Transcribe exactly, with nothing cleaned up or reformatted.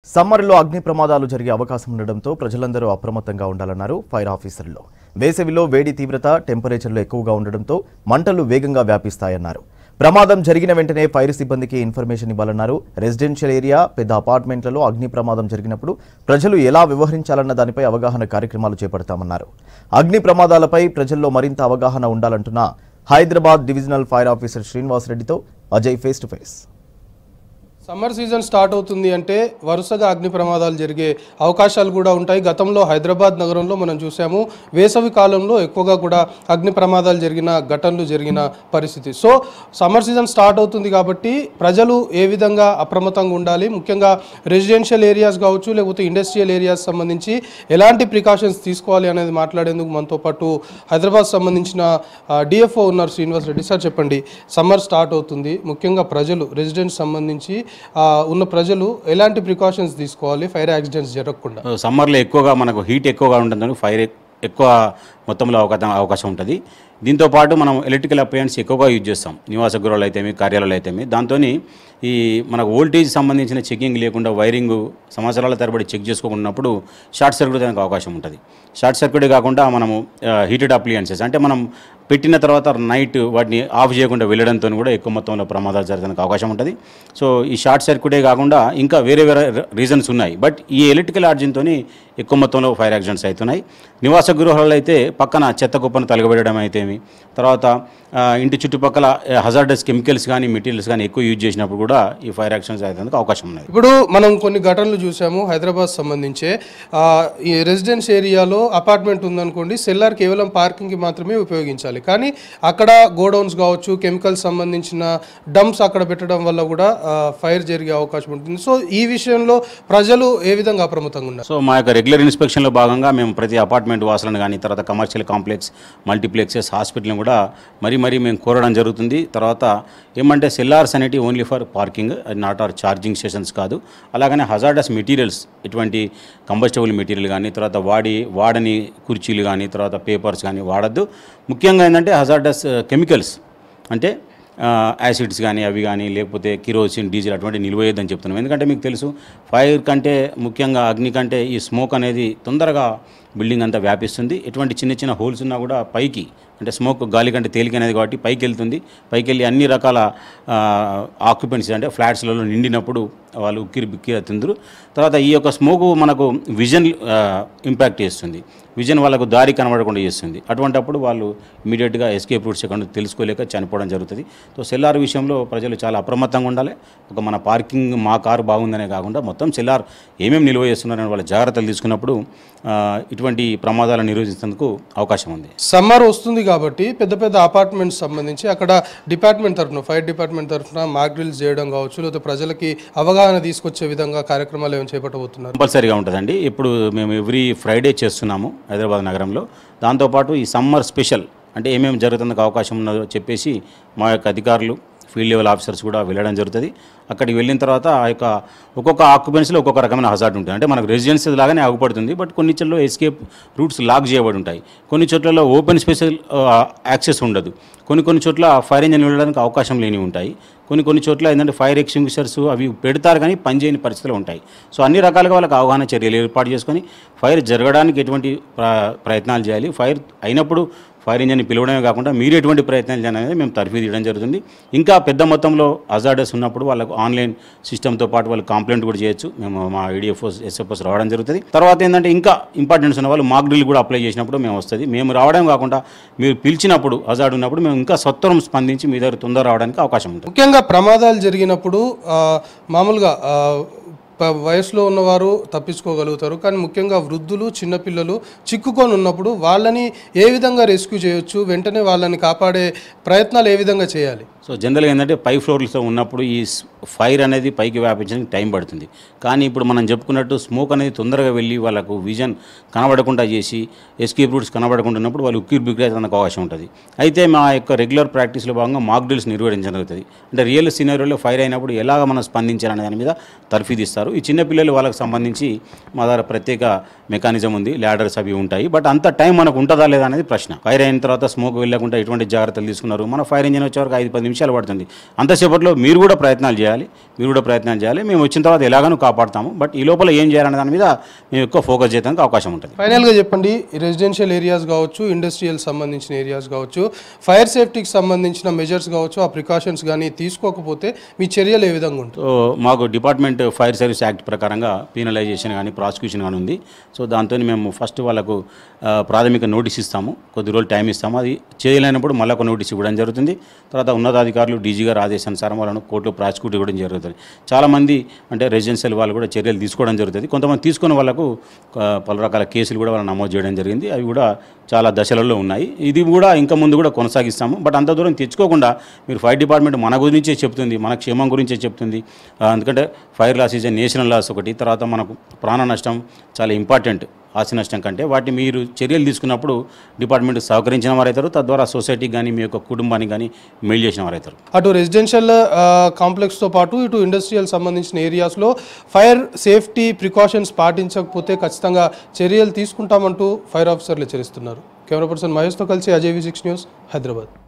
సమ్మర్లో అగ్ని ప్రమాదాలు జరిగే అవకాశం ఉండడంతో ప్రజలందరూ అప్రమత్తంగా ఉండాలన్నారు ఫైర్ ఆఫీసర్లు. వేసవిలో వేడి తీవ్రత, టెంపరేచర్లు ఎక్కువగా ఉండడంతో మంటలు వేగంగా వ్యాపిస్తాయన్నారు. ప్రమాదం జరిగిన వెంటనే ఫైర్ సిబ్బందికి ఇన్ఫర్మేషన్ ఇవ్వాలన్నారు. రెసిడెన్షియల్ ఏరియా, పెద్ద అపార్ట్మెంట్లలో అగ్ని ప్రమాదం జరిగినప్పుడు ప్రజలు ఎలా వ్యవహరించాలన్న దానిపై అవగాహన కార్యక్రమాలు చేపడతామన్నారు. అగ్ని ప్రమాదాలపై ప్రజల్లో మరింత అవగాహన ఉండాలంటున్న Hyderabad divisional fire officer Srinivas రెడ్డితో Ajay face to face. Summer season start అవుతుంది అంటే వరుసగా అగ్ని ప్రమాదాలు జరిగే అవకాశాలు కూడా ఉంటాయి. గతంలో హైదరాబాద్ నగరంలో మనం చూసాము, వేసవి కాలంలో ఎక్కువగా కూడా అగ్ని ప్రమాదాలు జరిగిన ఘటనలు జరిగిన పరిస్థితి. సో సమ్మర్ సీజన్ స్టార్ట్ అవుతుంది కాబట్టి ప్రజలు ఏ విధంగా అప్రమత్తంగా ఉండాలి, ముఖ్యంగా రెసిడెన్షియల్ ఏరియాస్ కావచ్చు లేకపోతే ఇండస్ట్రియల్ ఏరియాస్ సంబంధించి ఎలాంటి ప్రికాషన్స్ తీసుకోవాలి అనేది మాట్లాడేందుకు మనతో పాటు హైదరాబాద్ సంబంధించిన డిఎఫ్ఓ ఉన్నారు శ్రీనివాస్ రెడ్డి. సార్ చెప్పండి, సమ్మర్ స్టార్ట్ అవుతుంది, ముఖ్యంగా ప్రజలు రెసిడెంట్స్ సంబంధించి ఉన్న ప్రజలు ఎలాంటి ప్రికాషన్స్ తీసుకోవాలి ఫైర్ యాక్సిడెంట్స్ జరగకుండా? సమ్మర్లో ఎక్కువగా మనకు హీట్ ఎక్కువగా ఉంటుందని ఫైర్ ఎక్కువ మొత్తంలో అవకాశం అవకాశం ఉంటుంది. దీంతోపాటు మనం ఎలక్ట్రికల్ అప్లయన్స్ ఎక్కువగా యూజ్ చేస్తాం, నివాస గృహాలు అయితేమి, కార్యాలయాలు అయితేమి. దాంతో ఈ మనకు వోల్టేజ్ సంబంధించిన చెకింగ్ లేకుండా వైరింగ్ సంవత్సరాల తరబడి చెక్ చేసుకోకున్నప్పుడు షార్ట్ సర్క్యూట్ అయ్యే అవకాశం ఉంటుంది. షార్ట్ సర్క్యూట్ కాకుండా మనము హీటెడ్ అప్లయన్సెస్ అంటే మనం పెట్టిన తర్వాత నైట్ వాటిని ఆఫ్ చేయకుండా వెళ్ళడంతో కూడా ఎక్కువ మొత్తంలో ప్రమాదాలు జరగడానికి అవకాశం ఉంటుంది. సో ఈ షార్ట్ సర్క్యూటే కాకుండా ఇంకా వేరే వేరే రీజన్స్ ఉన్నాయి. బట్ ఈ ఎలక్ట్రికల్ ఆర్జిన్తో ఎక్కువ మొత్తంలో ఫైర్ యాక్సిడెంట్స్ అవుతున్నాయి. నివాస గృహాలలో అయితే పక్కన చెత్త కుప్పను తలగబెట్టడం అయితేమి, తర్వాత ఇంటి చుట్టుపక్కల హజార్డస్ కెమికల్స్ కానీ మెటీరియల్స్ కానీ ఎక్కువ యూజ్ చేసినప్పుడు కూడా ఈ ఫైర్ యాక్సిడెంట్స్ అయ్యేందుకు అవకాశం ఉన్నాయి. ఇప్పుడు మనం కొన్ని ఘటనలు చూసాము హైదరాబాద్ సంబంధించే. ఈ రెసిడెన్స్ ఏరియాలో అపార్ట్మెంట్ ఉందనుకోండి, సెల్లార్ కేవలం పార్కింగ్కి మాత్రమే ఉపయోగించాలి. కానీ అక్కడ గోడౌన్స్ కావచ్చు, కెమికల్స్ సంబంధించిన డంప్స్ అక్కడ పెట్టడం వల్ల కూడా ఫైర్ జరిగే అవకాశం ఉంటుంది. సో ఈ విషయంలో ప్రజలు ఏ విధంగా అప్రమత్తంగా ఉన్నారు? సో మా యొక్క రెగ్యులర్ ఇన్స్పెక్షన్లో భాగంగా మేము ప్రతి అపార్ట్మెంట్ వాసులను కానీ, తర్వాత కమర్షియల్ కాంప్లెక్స్, మల్టీప్లెక్సెస్, హాస్పిటల్ని కూడా మరీ మరీ మేము కోరడం జరుగుతుంది. తర్వాత ఏమంటే సెల్లార్స్ అనేటివి only for parking, not or charging stations కాదు. అలాగనే హజార్డస్ మెటీరియల్స్, ఇటువంటి కంబస్టబుల్ మెటీరియల్ కానీ, తర్వాత వాడి వాడని కుర్చీలు కానీ, తర్వాత పేపర్స్ కానీ వాడద్దు. ముఖ్యంగా ఏంటంటే హజార్డస్ కెమికల్స్ అంటే యాసిడ్స్ కానీ అవి కానీ, లేకపోతే కిరోసిన్, డీజిల్ అటువంటి నిల్వేయద్దని చెప్తున్నాం. ఎందుకంటే మీకు తెలుసు, ఫైర్ కంటే ముఖ్యంగా అగ్ని కంటే ఈ స్మోక్ అనేది తొందరగా బిల్డింగ్ అంతా వ్యాపిస్తుంది. ఎటువంటి చిన్న చిన్న హోల్స్ ఉన్నా కూడా పైకి, అంటే స్మోక్ గాలి కంటే తేలికనేది కాబట్టి పైకి వెళ్తుంది. పైకి వెళ్ళి అన్ని రకాల ఆక్యుపెన్సీ అంటే ఫ్లాట్స్లలో నిండినప్పుడు వాళ్ళు ఉక్కిరి బిక్కిరి అవుతుందరు. తర్వాత ఈ యొక్క స్మోకు మనకు విజన్ ఇంపాక్ట్ చేస్తుంది, విజన్ వాళ్ళకు దారి కనబడకుండా చేస్తుంది. అటువంటప్పుడు వాళ్ళు ఇమీడియట్గా ఎస్కేప్ రూట్స్ ఎక్కడ తెలుసుకోలేక చనిపోవడం జరుగుతుంది. సో సెల్లార్ విషయంలో ప్రజలు చాలా అప్రమత్తంగా ఉండాలి. ఒక మన పార్కింగ్ మా కారు బాగుందనే కాకుండా మొత్తం సెల్లార్ ఏమేమి నిల్వ చేస్తున్నారని వాళ్ళ జాగ్రత్తలు తీసుకున్నప్పుడు ఇటువంటి ప్రమాదాలను నిరోధించేందుకు అవకాశం ఉంది. సమ్మర్ వస్తుంది కాబట్టి పెద్ద పెద్ద అపార్ట్మెంట్స్ సంబంధించి అక్కడ డిపార్ట్మెంట్ తరఫున, ఫైర్ డిపార్ట్మెంట్ తరఫున మాక్ డ్రిల్స్ చేయడం కావచ్చు, లేకపోతే ప్రజలకి అవగాహన తీసుకొచ్చే విధంగా కార్యక్రమాలు ఏమైనా చేపట్టబోతున్నారు? కంపల్సరీగా ఉంటుందండి. ఇప్పుడు మేము ఎవ్రీ ఫ్రైడే చేస్తున్నాము హైదరాబాద్ నగరంలో. దాంతోపాటు ఈ సమ్మర్ స్పెషల్ అంటే ఏమేమి జరుగుతుందకు అవకాశం ఉన్నదో చెప్పేసి మా యొక్క అధికారులు, ఫీల్డ్ లెవెల్ ఆఫీసర్స్ కూడా వెళ్ళడం జరుగుతుంది. అక్కడికి వెళ్ళిన తర్వాత ఆ యొక్క ఒక్కొక్క ఆక్యుపెన్సీలో ఒక్కొక్క రకమైన హజార్డ్ ఉంటుంది. అంటే మనకు రెసిడెన్స్ లాగానే ఆగుపడుతుంది, బట్ కొన్ని చోట్ల ఎస్కేప్ రూట్స్ లాక్ చేయబడి ఉంటాయి. కొన్ని చోట్లలో ఓపెన్ స్పెషల్ యాక్సెస్ ఉండదు. కొన్ని కొన్ని చోట్ల ఫైర్ ఇంజన్ వెళ్ళడానికి అవకాశం లేని ఉంటాయి. కొన్ని కొన్ని చోట్ల ఏంటంటే ఫైర్ ఎక్స్టింగ్విషర్స్ అవి పెడతారు కానీ పనిచేయని పరిస్థితులు ఉంటాయి. సో అన్ని రకాలుగా వాళ్ళకి అవగాహన చర్యలు ఏర్పాటు చేసుకొని ఫైర్ జరగడానికి ఎటువంటి ప్రయత్నాలు చేయాలి, ఫైర్ అయినప్పుడు ఫైర్ ఇంజన్ని పిలవడమే కాకుండా మీరు ఎటువంటి ప్రయత్నాలు చేయాలి అనేది మేము తర్ఫీదు ఇవ్వడం జరుగుతుంది. ఇంకా పెద్ద మొత్తంలో హజార్డస్ ఉన్నప్పుడు వాళ్ళకు ఆన్లైన్ సిస్టమ్తో పాటు వాళ్ళు కంప్లైంట్ కూడా చేయొచ్చు. మేము మా ఈడిఎఫ్ఓస్, ఎస్ఎఫ్ఓస్ రావడం జరుగుతుంది. తర్వాత ఏంటంటే ఇంకా ఇంపార్టెన్స్ ఉన్న వాళ్ళు మాక్ డ్రిల్ కూడా అప్లై చేసినప్పుడు మేము వస్తుంది. మేము రావడం కాకుండా మీరు పిలిచినప్పుడు హజార్డ్ ఉన్నప్పుడు మేము ఇంకా సత్వరం స్పందించి మీ దగ్గర తొందర రావడానికి అవకాశం ఉంటుంది. ముఖ్యంగా ప్రమాదాలు జరిగినప్పుడు మామూలుగా వయసులో ఉన్నవారు తప్పించుకోగలుగుతారు, కానీ ముఖ్యంగా వృద్ధులు, చిన్నపిల్లలు చిక్కుకొని ఉన్నప్పుడు వాళ్ళని ఏ విధంగా రెస్క్యూ చేయొచ్చు, వెంటనే వాళ్ళని కాపాడే ప్రయత్నాలు ఏ విధంగా చేయాలి? సో జనరల్గా ఏంటంటే పై ఫ్లోర్స్లో ఉన్నప్పుడు ఈ ఫైర్ అనేది పైకి వ్యాపించడానికి టైం పడుతుంది. కానీ ఇప్పుడు మనం చెప్పుకున్నట్టు స్మోక్ అనేది తొందరగా వెళ్ళి వాళ్ళకు విజన్ కనబడకుండా చేసి ఎస్కేప్ రూట్స్ కనబడకుండా ఉన్నప్పుడు వాళ్ళు ఉక్కిరి బిక్కిరి అయ్యేందుకు అవకాశం ఉంటుంది. అయితే మా యొక్క రెగ్యులర్ ప్రాక్టీస్లో భాగంగా మాక్ డ్రిల్స్ నిర్వహించడం జరుగుతుంది. అంటే రియల్ సినారియోలో ఫైర్ అయినప్పుడు ఎలాగ మనం స్పందించాలనే దాని మీద తర్ఫీదు ఇస్తారు. ఈ చిన్నపిల్లలు వాళ్ళకి సంబంధించి మా దగ్గర ప్రత్యేక మెకానిజం ఉంది, ల్యాడర్స్ అవి ఉంటాయి. బట్ అంత టైం మనకు ఉంటుందా లేదా అనేది ప్రశ్న. ఫైర్ అయిన తర్వాత స్మోక్ వెళ్ళకుండా ఎటువంటి జాగ్రత్తలు తీసుకున్నారు, మన ఫైర్ ఇంజిన్ వచ్చేవరకు ఐదు పది నిమిషాలు నిమిషాలు పడుతుంది. అంతసేపట్లో మీరు కూడా ప్రయత్నాలు చేయాలి మీరు కూడా ప్రయత్నాలు చేయాలి మేము వచ్చిన తర్వాత ఎలాగనూ కాపాడుతాము. బట్ ఈ లోపల ఏం చేయాలనే దాని మీద మేము ఎక్కువ ఫోకస్ చేయడానికి అవకాశం ఉంటుంది. ఫైనల్గా చెప్పండి, రెసిడెన్షియల్ ఏరియాస్ కావచ్చు, ఇండస్ట్రియల్ సంబంధించిన ఏరియాస్ కావచ్చు, ఫైర్ సేఫ్టీకి సంబంధించిన మెజర్స్ కావచ్చు, ఆ ప్రికాషన్స్ కానీ తీసుకోకపోతే మీ చర్యలు ఏ విధంగా ఉంటుంది? సో మాకు డిపార్ట్మెంట్ ఫైర్ సర్వీస్ యాక్ట్ ప్రకారంగా పీనలైజేషన్ కానీ ప్రాసిక్యూషన్ కానీ ఉంది. సో దాంతో మేము ఫస్ట్ వాళ్ళకు ప్రాథమిక నోటీస్ ఇస్తాము, కొద్ది రోజులు టైం ఇస్తాము. అది చేయలేనప్పుడు మళ్ళీ ఒక నోటీస్ ఇవ్వడం జరుగుతుంది. తర్వాత ఉన్నతాధికారులు డీజీ గారు ఆదేశానుసారం వాళ్ళను కోర్టులో ప్రాసిక్యూట్ ఇవ్వడం జరుగుతుంది. చాలామంది అంటే రెసిడెన్షియల్ వాళ్ళు కూడా చర్యలు తీసుకోవడం జరుగుతుంది. కొంతమంది తీసుకున్న వాళ్ళకు పలు రకాల కేసులు కూడా వాళ్ళు నమోదు చేయడం జరిగింది. అవి కూడా చాలా దశలలో ఉన్నాయి. ఇది కూడా ఇంకా ముందు కూడా కొనసాగిస్తాము. బట్ అంత దూరం తెచ్చుకోకుండా మీరు ఫైర్ డిపార్ట్మెంట్ మన గురించే చెప్తుంది, మన క్షేమం గురించే చెప్తుంది. ఎందుకంటే fire loss is a national loss ఒకటి, తర్వాత మనకు ప్రాణ నష్టం చాలా ఇంపార్టెంట్ ఆస్తి నష్టం కంటే. వాటి మీరు చర్యలు తీసుకున్నప్పుడు డిపార్ట్మెంట్ సహకరించిన వారైతారు, తద్వారా సొసైటీకి కానీ మీ యొక్క కుటుంబానికి కానీ మెయిల్ చేసిన వారైతారు. అటు రెసిడెన్షియల్ కాంప్లెక్స్తో పాటు ఇటు ఇండస్ట్రియల్ సంబంధించిన ఏరియాస్లో ఫైర్ సేఫ్టీ ప్రికాషన్స్ పాటించకపోతే ఖచ్చితంగా చర్యలు తీసుకుంటామంటూ ఫైర్ ఆఫీసర్లు హెచ్చరిస్తున్నారు. కెమెరా పర్సన్ మహేష్తో కలిసి Ajay V six news, Hyderabad.